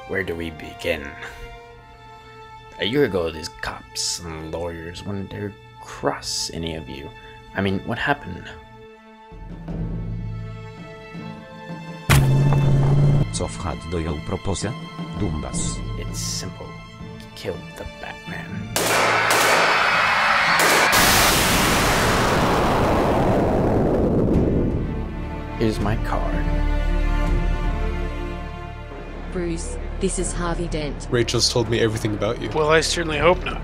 Where do we begin? A year ago, these cops and lawyers wouldn't dare cross any of you. I mean, what happened? Co wchadł do ją propozycja? Dumbas. It's simple. Killed the Batman. Here's my card. Bruce, this is Harvey Dent. Rachel's told me everything about you. Well, I certainly hope not.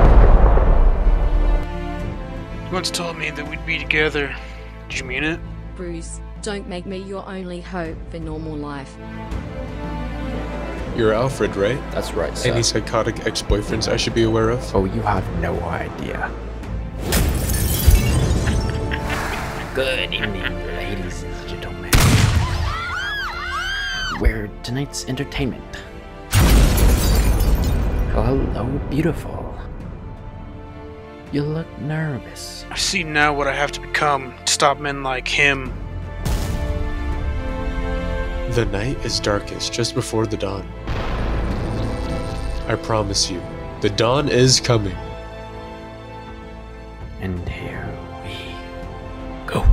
You once told me that we'd be together. Did you mean it? Bruce, don't make me your only hope for normal life. You're Alfred, right? That's right, sir. Any psychotic ex-boyfriends I should be aware of? Oh, you have no idea. Good evening, ladies and gentlemen. We're tonight's entertainment. Hello, beautiful. You look nervous. I see now what I have to become to stop men like him. The night is darkest just before the dawn. I promise you, the dawn is coming. And here we go.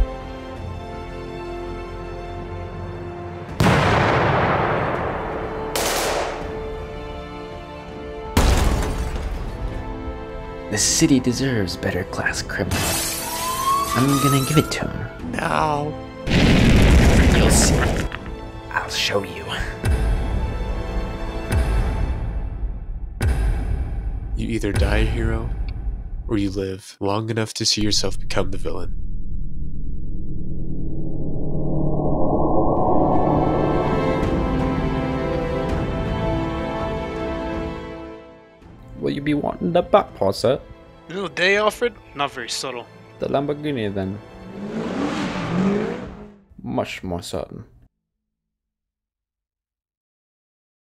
The city deserves better class criminals. I'm gonna give it to him. No. You'll see. I'll show you. You either die a hero, or you live long enough to see yourself become the villain. Will you be wanting the back paw, sir? Little day, Alfred? Not very subtle. The Lamborghini, then. Much more certain.